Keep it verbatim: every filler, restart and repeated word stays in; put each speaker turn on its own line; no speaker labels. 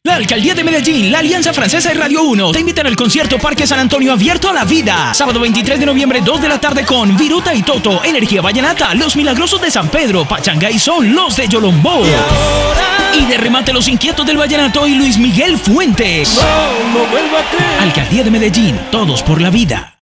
La Alcaldía de Medellín, la Alianza Francesa y Radio uno te invitan al concierto Parque San Antonio abierto a la vida. Sábado veintitrés de noviembre, dos de la tarde con Viruta y Toto, Energía Vallenata, Los Milagrosos de San Pedro, Pachanga y Son, Los de Yolombó. Y, ahora... y de remate Los Inquietos del Vallenato y Luis Miguel Fuentes.
No, no vuelvo a creer.
Alcaldía de Medellín, todos por la vida.